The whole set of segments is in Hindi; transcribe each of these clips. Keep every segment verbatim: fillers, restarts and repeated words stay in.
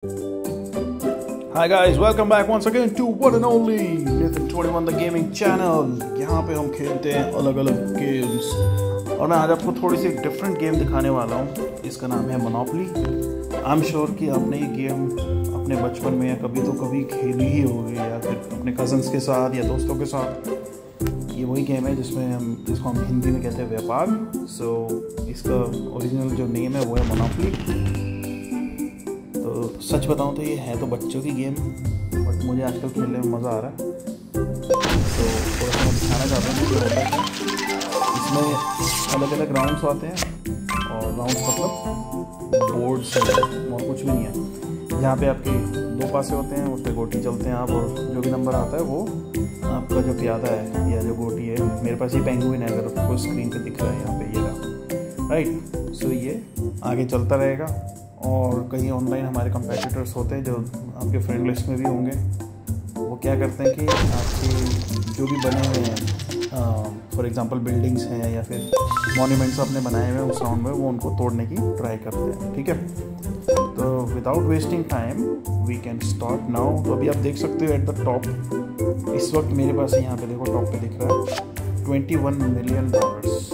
Hi guys, welcome back once again to one and only Nathan twenty-one the gaming channel। यहाँ पे हम खेलते हैं अलग अलग गेम्स और मैं आज आपको थोड़ी सी डिफरेंट गेम दिखाने वाला हूँ। इसका नाम है मोनोपोली। आई एम श्योर कि आपने ये गेम अपने बचपन में या कभी तो कभी खेली ही होगी, या फिर अपने कजन्स के साथ या दोस्तों के साथ। ये वही गेम है जिसमें हम जिसको हम हिंदी में कहते हैं व्यापार। सो so, इसका ओरिजिनल जो नेम है वो है मोनोपोली। तो सच बताऊं तो ये है तो बच्चों की गेम, बट मुझे आजकल खेलने में मज़ा आ रहा है। तो थोड़ा सा मैं दिखाना चाहता हूँ कि होता है। इसमें अलग अलग राउंड्स आते हैं और राउंड्स मतलब बोर्ड्स और कुछ भी नहीं है। यहाँ पे आपके दो पासे होते हैं, उस पर गोटी चलते हैं आप, और जो भी नंबर आता है वो आपका जो प्यादा है या जो गोटी है। मेरे पास ये पेंगुइन है, अगर आपको स्क्रीन पे दिख रहा है यहाँ पे ये रहा, राइट। सो ये आगे चलता रहेगा। और कहीं ऑनलाइन हमारे कंपेटिटर्स होते हैं जो आपके फ्रेंड लिस्ट में भी होंगे। वो क्या करते हैं कि आपके जो भी बने हुए हैं, फॉर एग्जांपल बिल्डिंग्स हैं या फिर मॉन्यूमेंट्स आपने बनाए हुए हैं उस राउंड में, वो उनको तोड़ने की ट्राई करते हैं, ठीक है। तो without wasting time we can start now. तो अभी आप देख सकते हो एट द टॉप इस वक्त मेरे पास यहाँ पे देखो टॉप पे दिख रहा है twenty one million dollars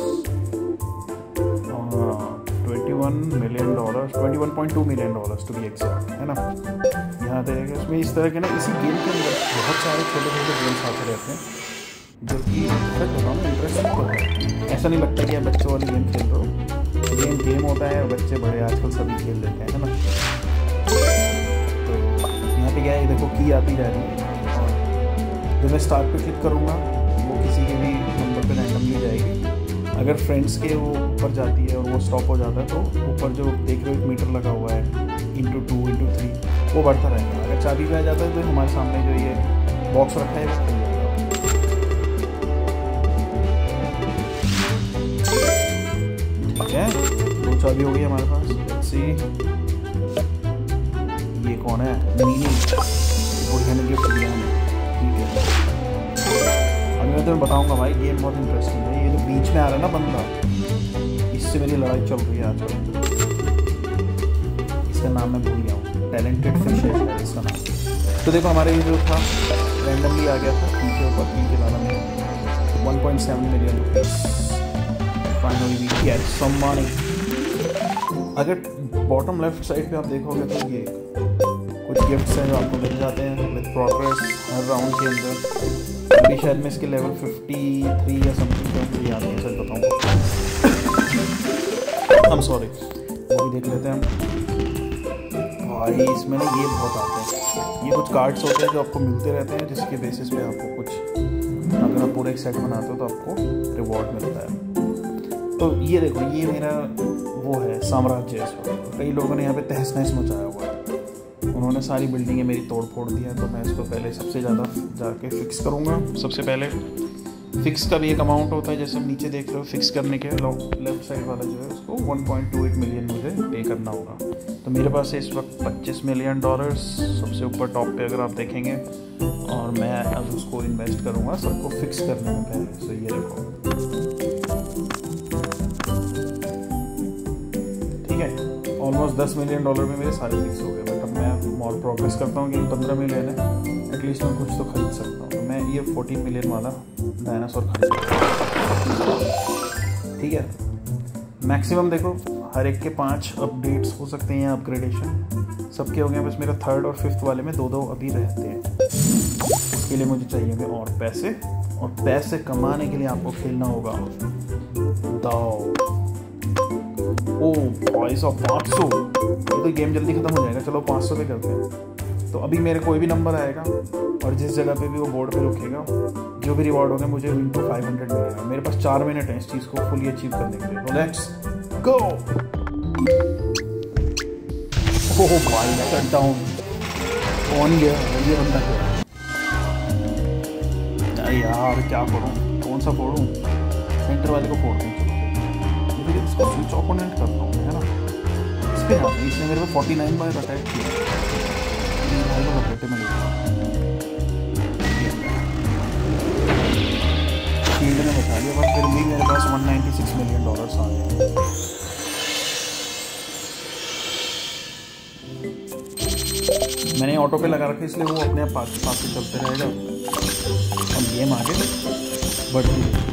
twenty one million dollars twenty one point two million dollars to be exact, है ना। यहाँ देखिए इसमें इस तरह के ना इसी गेम के अंदर बहुत सारे छोटे छोटे गेम्स आते रहते हैं जो कि सच बताऊँ ना इंटरेस्टिंग तो है। ऐसा नहीं लगता कि आप बच्चों वाली गेम खेल रहे हो। गेम गेम होता है, बच्चे बड़े आजकल सभी खेल लेते हैं, है ना। तो यहाँ पे क्या है, देखो की आती जा रही है और जब मैं स्टार्ट पे क्लिक करूँगा वो किसी के भी नंबर पे रैंडमली जाएगी। अगर फ्रेंड्स के वो ऊपर जाती है और वो स्टॉप हो जाता है तो ऊपर जो देख रहे हो एक मीटर लगा हुआ है इंटू टू इंटू थ्री वो बढ़ता रहेगा। अगर चाबी पे आ जाता है तो हमारे सामने जो ये बॉक्स रखा है वो खुल जाएगा। ठीक है, दो चाबी हो गई हमारे पास। लेट्स सी ये कौन है, मीनी बुढ़िया ने गिफ्ट दिया हमें, ठीक है। अभी मैं तुम्हें बताऊंगा भाई गेम बहुत इंटरेस्टिंग है। ये जो बीच में आ रहा है ना बंदा, इससे मेरी लड़ाई चल रही है आजकल। इसका नाम मैं भूल गया हूँ, टैलेंटेड फिश है इसका नाम। तो देखो हमारे ये जो था रैंडमली आ गया था पीछे ऊपर पी के वाला में one point seven million rupees. Finally we get some money. अगर बॉटम लेफ्ट साइड पे आप देखोगे तो ये कुछ गिफ्ट्स हैं जो आपको मिल जाते हैं विद प्रोग्रेस हर राउंड के अंदर। अभी शायद मैं इसके लेवल फिफ्टी थ्री या समथिंग पे मुझे याद नहीं, सच बताऊँ। आई एम सॉरी, वो भी देख लेते हैं हम। भाई इसमें ना ये बहुत आते हैं, ये कुछ कार्ड्स होते हैं जो आपको मिलते रहते हैं, जिसके बेसिस पे आपको कुछ, अगर आप पूरा एक सेट बनाते हो तो आपको रिवॉर्ड मिलता है। तो ये देखो ये मेरा वो है साम्राज्य। इस वक्त कई लोगों ने यहाँ पे तहस नहस मचाया हुआ है। उन्होंने सारी बिल्डिंगें मेरी तोड़ फोड़ दी है। तो मैं इसको पहले सबसे ज़्यादा जाके फिक्स करूँगा। सबसे पहले फिक्स का भी एक अमाउंट होता है, जैसे हम नीचे देख रहे हो। फिक्स करने के लेफ्ट साइड वाला जो है उसको one point two eight million मुझे पे करना होगा। तो मेरे पास है इस वक्त पच्चीस मिलियन डॉलर्स सबसे ऊपर टॉप पे अगर आप देखेंगे, और मैं अब उसको इन्वेस्ट करूँगा सबको फिक्स करने में पहले। सो ये देखो, ठीक है, ऑलमोस्ट दस मिलियन डॉलर में मेरे सारे फिक्स हो गए। बट अब मैं और प्रोग्रेस करता हूँ कि पंद्रह मिलियन है, एटलीस्ट मैं कुछ तो खरीद सकता हूँ। तो मैं ये फोर्टीन मिलियन वाला डायनासोर खरीद सकता हूँ, ठीक है। मैक्सिमम देखो हर एक के पाँच अपडेट्स हो सकते हैं, अपग्रेडेशन सबके हो गए। बस मेरा थर्ड और फिफ्थ वाले में दो दो अभी रहते हैं। उसके लिए मुझे चाहिए और पैसे, और पैसे कमाने के लिए आपको खेलना होगा दाव। ओ भाई साहब पाँच सौ, ये तो गेम जल्दी खत्म हो जाएगा। चलो पाँच सौ पे करते हैं। तो अभी मेरे कोई भी नंबर आएगा और जिस जगह पे भी वो बोर्ड पे रुकेगा, जो भी रिवॉर्ड होगा मुझे इंटू फाइव हंड्रेड मिलेगा। मेरे पास चार मिनट है इस चीज़ को फुली अचीव करने के लिए। तो लेट्स गो। ओह भाई शट डाउन कौन गया, ये बंदा गया। अरे यार क्या करूँ, कौन सा फोड़ूँ? सेंटर वाले को फोड़ दूँ। चलो फिर इसको स्विच ओपोनेंट करता हूँ, है ना। इस पर हाँ, इसने मेरे को फोर्टी नाइन बार अटैक किया। भाई को लपेटे में फील्ड में बचा लिया, बट फिर भी मेरे पास one ninety six million dollars आ गए। मैंने ऑटो पे लगा रखा है इसलिए वो अपने आप पास पास से चलते रहेगा और गेम आगे बढ़ती है।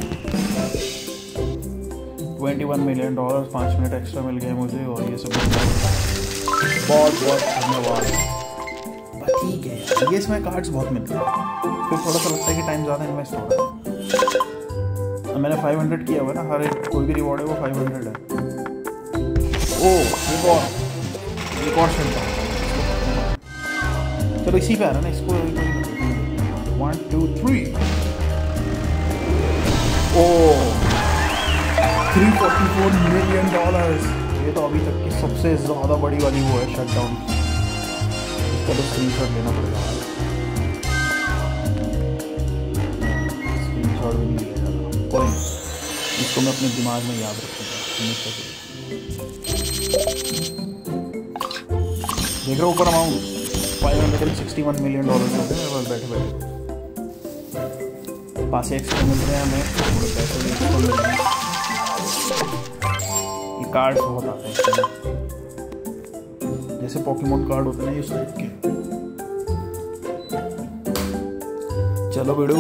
ट्वेंटी वन मिलियन डॉलर पाँच मिनट एक्स्ट्रा मिल गए मुझे और ये सब बहुत बहुत धन्यवाद। ठीक है ये इसमें कार्ड्स बहुत मिलते हैं, फिर थोड़ा सा लगता है कि टाइम ज़्यादा इन्वेस्ट हो रहा है। मैंने फाइव हंड्रेड किया हुआ ना, हर एक कोई भी रिवॉर्ड है वो फाइव हंड्रेड है। ओ एक और एक और शट डाउन, चलो इसी पे आ रहा है ना, इसको one two three. Oh three forty four million dollars, ये तो अभी तक की सबसे ज़्यादा बड़ी वाली वो है शट डाउन की। इसका तो स्क्रीन शॉट लेना पड़ेगा, स्क्रीन शॉट भी नहीं लिया जाता, कोई नहीं, इसको मैं अपने दिमाग में याद रखूँगा। देख रहा हूँ ऊपर amount five hundred and sixty one million dollar हो गए मेरे पास बैठे बैठे। पास एक्स्ट्रा मिल रहे हैं हमें, थोड़े पैसे भी एक्स्ट्रा मिल रहे हैं। ये कार्ड्स बहुत आते हैं जैसे पोकेमोन कार्ड होते हैं ना इस टाइप के। चलो बेड़ू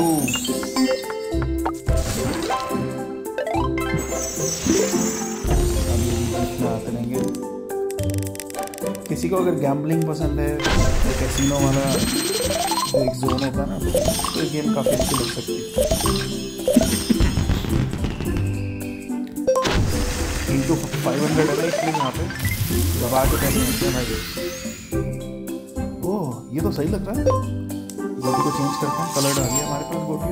आते रहेंगे। किसी को अगर गैम्बलिंग पसंद है तो कैसीनो वाला जो एक जोन होता है ना, तो ये गेम काफ़ी अच्छी लग सकती है। इंटू फाइव हंड्रेड है ना इसलिए यहाँ पे दबा के पैसे मिलते हैं भाई। ओह ये तो सही लग रहा है, गोटी को चेंज करते हैं, कलर डालिए हमारे पास गोटी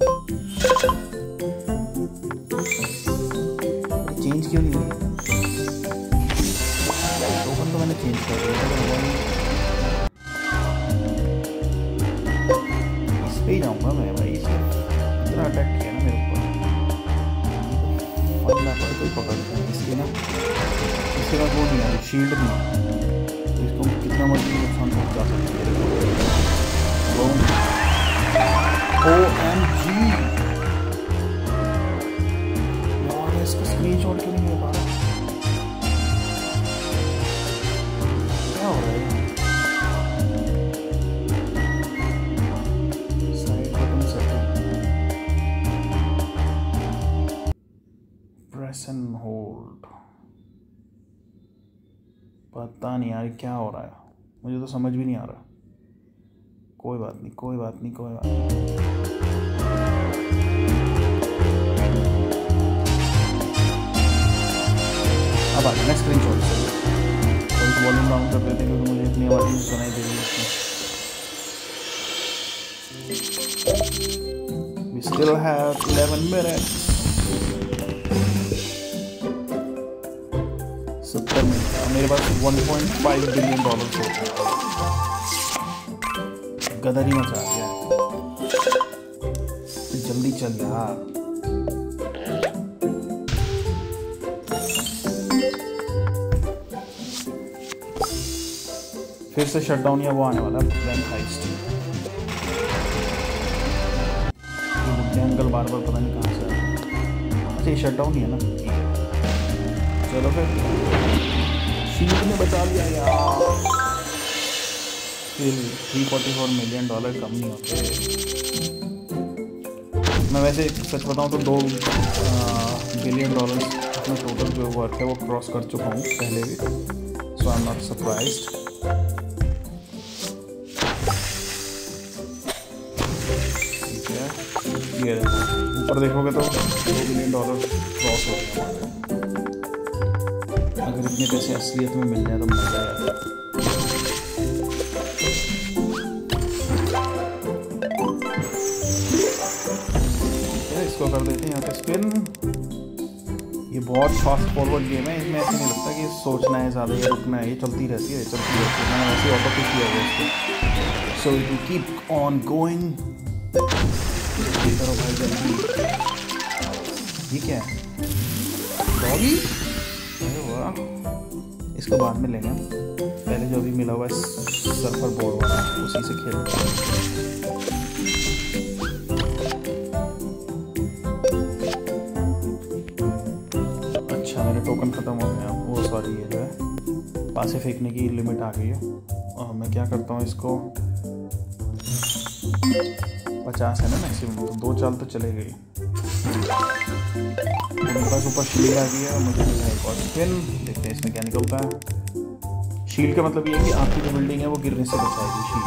चेंज क्यों नहीं हुई? टोकन तो मैंने चेंज कर दिया, इस पे ही जाऊँगा मैं भाई। इसे इतना अटैक किया ना मेरे ऊपर, पकड़ना पड़े कोई पकड़ नहीं इसके ना, इसके बाद वो नहीं है, शील्ड नहीं है, तो इसको कितना मर्जी नुकसान पहुँचा सकते हैं। ओ एम जी यार, इसका स्क्रीन शॉट क्यों नहीं हो पा रहा? क्या हो रहा है? Side button setting, press and hold. पता नहीं यार क्या हो रहा है, मुझे तो समझ भी नहीं आ रहा। कोई बात नहीं कोई बात नहीं कोई बात नहीं। अब आ गया स्क्रीन शॉट से, और इस वॉल्यूम डाउन कर देते हैं क्योंकि मुझे इतनी आवाज़ नहीं सुनाई दे रही है इसमें। We still have eleven minutes. सत्तर मिनट मेरे पास one point five billion dollar हो गए, गदर ही मचा दिया। जल्दी चल यार, फिर से शटडाउन या वो आने वाला बैंक हाइस्ट। ये बुड्ढे अंकल बार बार पता नहीं कहाँ से आए। अच्छा ये शटडाउन ही है ना, चलो फिर शील्ड ने बचा लिया यार। फिर three forty four million dollar कम नहीं होते। मैं वैसे सच बताऊं तो दो बिलियन डॉलर अपना टोटल जो वर्थ है वो क्रॉस कर चुका हूँ पहले भी, so I am not surprised. ठीक है, ये ऊपर देखोगे तो दो बिलियन डॉलर क्रॉस हो गया। अगर इतने पैसे असलियत में मिल जाए तो मजा आएगा। इसको कर देते हैं यहाँ पे स्पिन। ये बहुत फास्ट फॉरवर्ड गेम है, इसमें ऐसा नहीं लगता कि सोचना है ज़्यादा या रुकना है, ये चलती रहती है चलती रहती है। मैंने वैसे ऑटो पे किया हुआ इसको, so it will keep on going. करो भाई जल्दी। ये क्या है, डॉगी? अरे वाह, इसको बाद में लेंगे, पहले जो अभी मिला हुआ है सर्फर बोर्ड वाला उसी से खेलते हैं। अच्छा मेरे टोकन ख़त्म हो गए, वो सॉरी ये जो है पासे फेंकने की लिमिट आ गई है। और मैं क्या करता हूँ, इसको पचास है ना मैक्सिमम, तो दो चाल तो चले गई। तो मेरे पास ऊपर शील्ड आ गई है और मुझे मिला एक और स्पिन। देखते हैं इसमें क्या निकलता है। शील्ड का मतलब ये है कि आपकी जो बिल्डिंग है वो गिरने से बचाएगी शील्ड।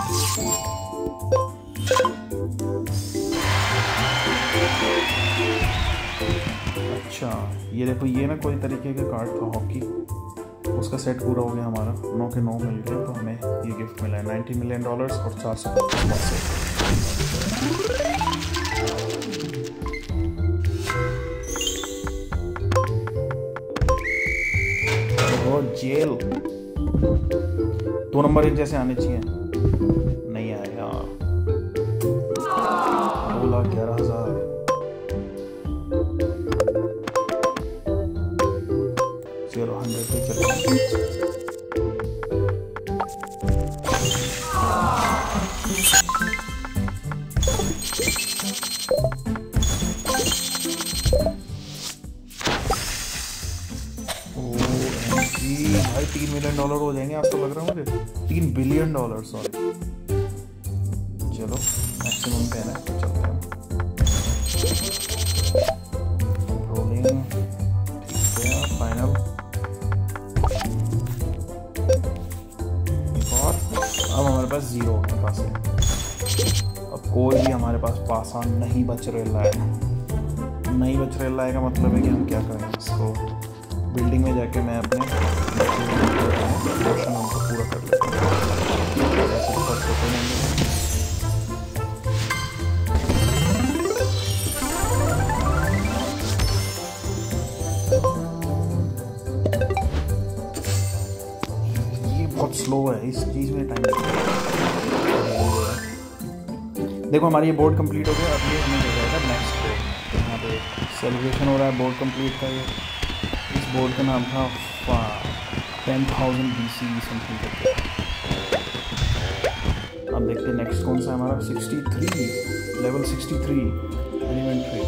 अच्छा ये देखो, ये ना कोई तरीके का कार्ड था हॉकी, उसका सेट पूरा हो गया हमारा, नौ के नौ मिल गए। तो हमें ये गिफ्ट मिला है नाइन्टी मिलियन डॉलर्स और चार सौ पैसे। जेल दो नंबर एक जैसे आने चाहिए, नहीं आए यार। दो लाख ग्यारह हजार जीरो हंड्रेड पे चले। भाई तीन मिलियन डॉलर हो जाएंगे आज तो लग रहा है मुझे, तीन बिलियन डॉलर सॉरी। चलो मैक्सिमम पे है ना, तो चलते हैं रोलिंग। ठीक है फाइनल। और अब हमारे पास जीरो के पास है, अब कोई भी हमारे पास पासा नहीं बच रहा है। नहीं बच रहा है का मतलब है कि हम क्या करें, इसको बिल्डिंग में जाके मैं अपने पोर्शन हमको पूरा कर लेता हूँ। ये बहुत स्लो है, इस चीज़ में टाइम लगता है। देखो हमारी ये बोर्ड कंप्लीट हो गया, अब ये हमें हो जाएगा नेक्स्ट बोर्ड। यहाँ पे सेलिब्रेशन हो रहा है बोर्ड कंप्लीट का। ये इस बोर्ड का नाम था ten thousand B C something करके। अब देखते हैं नेक्स्ट कौन सा है हमारा, sixty three level sixty three elementary.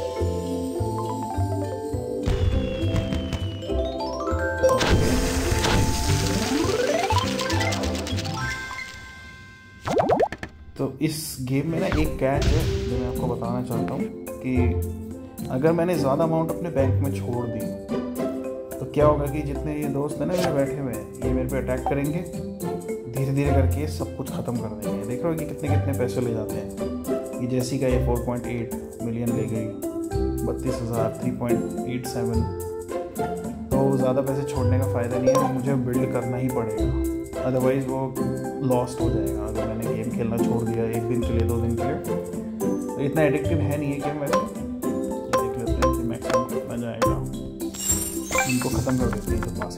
तो इस गेम में ना एक कैच है जो मैं आपको बताना चाहता हूँ कि अगर मैंने ज़्यादा अमाउंट अपने बैंक में छोड़ दी तो क्या होगा कि जितने ये दोस्त हैं ना मेरे बैठे हुए हैं, ये मेरे पे अटैक करेंगे, धीरे धीरे करके सब कुछ ख़त्म कर देंगे। देख रहे हो कि कितने कितने पैसे ले जाते हैं। ये जैसी का ये फोर पॉइंट एट मिलियन ले गई, बत्तीस हज़ार थ्री पॉइंट एट सेवन। तो ज़्यादा पैसे छोड़ने का फ़ायदा नहीं है, मुझे बिल्ड करना ही पड़ेगा, अदरवाइज़ वो लॉस्ट हो जाएगा। अगर मैंने गेम खेलना छोड़ दिया एक दिन के लिए, दो दिन के लिए, तो इतना एडिक्टिव है नहीं है गेम वैसे। देख लेते हैं कि मैक्सिमम कितना जाएगा, इनको ख़त्म कर देते हैं जो पास है।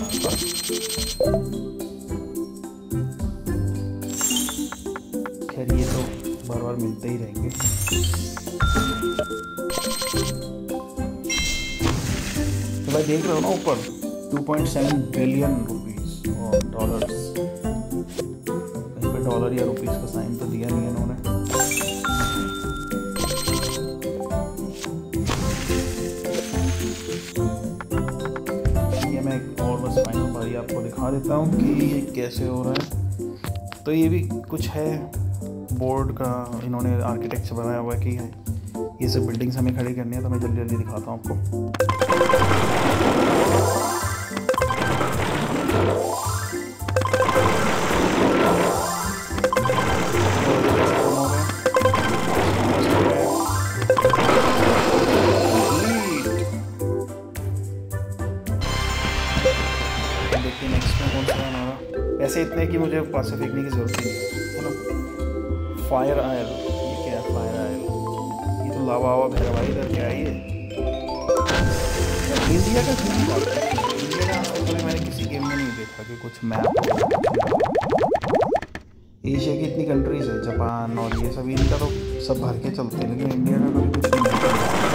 खैर ये तो बार बार मिलते ही रहेंगे। तो भाई देख रहे हो ना ऊपर two point seven billion rupees और डॉलर्स, कहीं पे डॉलर या रुपीस का साइन तो दिया नहीं है इन्होंने। ये मैं और बस फाइनल बारी आपको दिखा देता हूँ कि ये कैसे हो रहा है। तो ये भी कुछ है बोर्ड का, इन्होंने आर्किटेक्चर बनाया हुआ है कि ये सब बिल्डिंग्स हमें खड़ी करनी है। तो मैं जल्दी जल्दी दिखाता हूँ आपको। देखिए नेक्स्ट में कौन सा है हमारा। पैसे इतने कि मुझे पासे फेंकने की जरूरत नहीं है ना। फायर आयल, ये क्या है फायर आयल, ये तो लावा वावा भरा भाई इधर क्या है ये। इंडिया का क्यों नहीं आता है, इंडिया का आज तक कभी मैंने किसी गेम में नहीं देखा कि कुछ मैप हो। एशिया की इतनी कंट्रीज है, जापान और ये सब, इनका तो सब भर के चलते हैं, लेकिन इंडिया का कभी कुछ नहीं होता।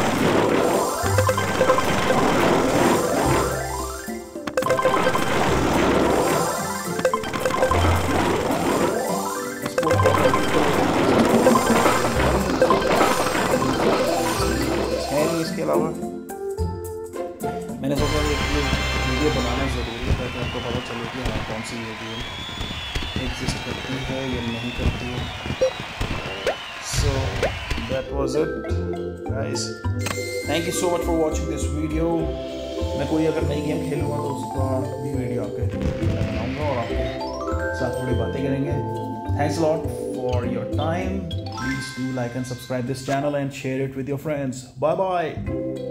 इसके अलावा मैंने सोचा एक वीडियो बनाना ज़रूरी है ताकि आपको पता चले कि हाँ कौन सी है गेम। है, ये नहीं करती है। So that was it guys, thank you so much for watching this video. मैं कोई अगर नई गेम खेलूँगा तो उसका भी वीडियो आपके बनाऊँगा और आपके साथ थोड़ी बातें करेंगे। Thanks lot for your time. Please do like and subscribe this channel and share it with your friends. Bye bye.